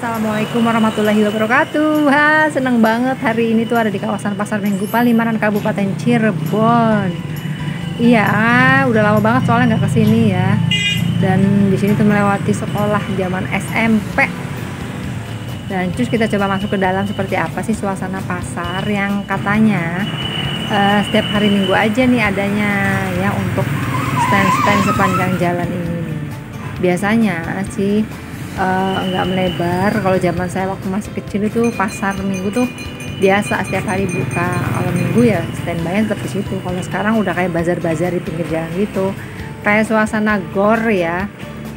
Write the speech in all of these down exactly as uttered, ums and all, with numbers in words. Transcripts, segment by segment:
Assalamualaikum warahmatullahi wabarakatuh. Ha, seneng banget hari ini tuh ada di kawasan Pasar Minggu Palimanan, Kabupaten Cirebon. Iya, udah lama banget soalnya nggak kesini ya. Dan di sini tuh melewati sekolah zaman S M P. Dan terus kita coba masuk ke dalam seperti apa sih suasana pasar yang katanya uh, setiap hari Minggu aja nih adanya ya untuk stand-stand sepanjang jalan ini. Biasanya sih Uh, nggak melebar. Kalau zaman saya waktu masih kecil itu pasar Minggu tuh biasa setiap hari buka. Kalau Minggu ya standby tetap di situ. Kalau sekarang udah kayak bazar-bazar di pinggir jalan gitu, kayak suasana gor ya.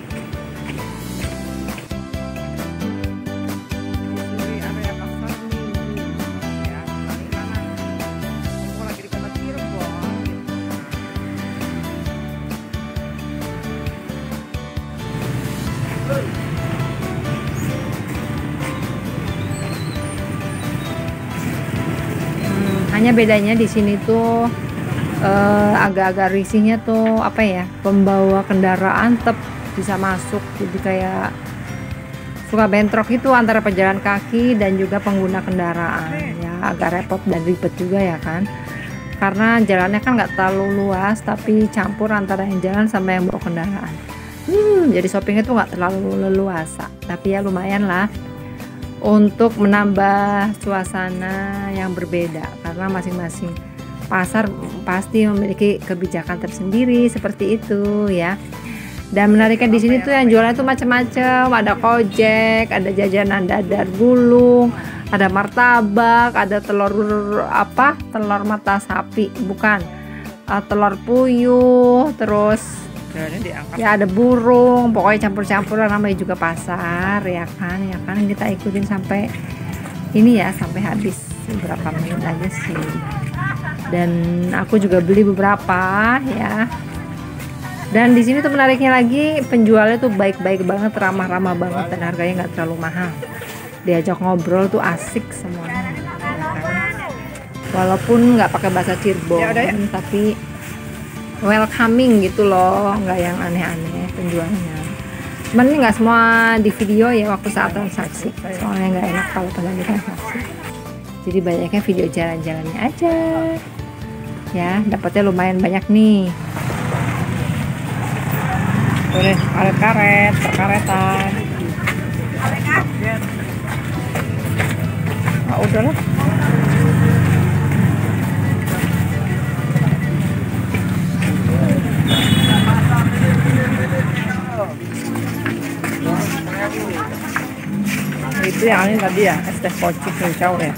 Hanya bedanya di sini tuh eh, agak-agak risihnya tuh apa ya, pembawa kendaraan tetap bisa masuk, jadi kayak suka bentrok itu antara pejalan kaki dan juga pengguna kendaraan ya, agak repot dan ribet juga ya kan, karena jalannya kan nggak terlalu luas tapi campur antara yang jalan sama yang bawa kendaraan. Hmm, jadi shoppingnya tuh nggak terlalu leluasa, tapi ya lumayan lah untuk menambah suasana yang berbeda, karena masing-masing pasar pasti memiliki kebijakan tersendiri seperti itu ya. Dan menariknya di sini tuh yang jualan tuh macam-macam, ada kojek, ada jajanan dadar gulung, ada martabak, ada telur apa telur mata sapi bukan, uh, telur puyuh, terus ya ada burung, pokoknya campur-campuran, namanya juga pasar ya kan, ya kan kita ikutin sampai ini ya, sampai habis beberapa menit aja sih. Dan aku juga beli beberapa ya. Dan di sini tuh menariknya lagi, penjualnya tuh baik-baik banget, ramah-ramah banget, dan harganya nggak terlalu mahal. Diajak ngobrol tuh asik semuanya ya kan? Walaupun nggak pakai bahasa Cirebon ya, ya. Tapi welcoming gitu loh, nggak yang aneh-aneh penjualnya. Cuman ini nggak semua di video ya waktu saat transaksi, soalnya nggak enak kalau pas lagi transaksi. Jadi banyaknya video jalan-jalannya aja ya, dapatnya lumayan banyak nih. Boleh karet-karet, perkaretan. Ah, udahlah. Itu yang ini tadi ya, es teh pocik hijau ya.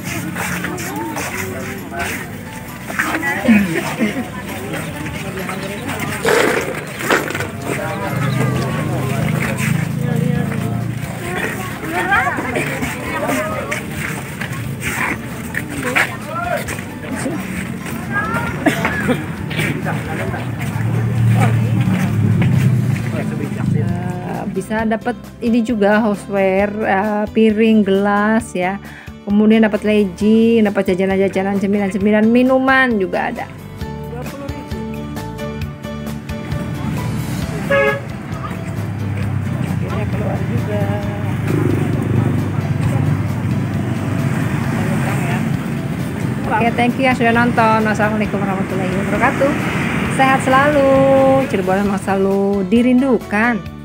Bisa dapat ini juga houseware, uh, piring, gelas ya, kemudian dapat legging, dapat jajanan-jajanan, cemilan-cemilan, minuman juga ada. Akhirnya keluar juga. Oke, okay, thank you yang sudah nonton. Wassalamualaikum warahmatullahi wabarakatuh. Sehat selalu. Cirebon memang selalu dirindukan.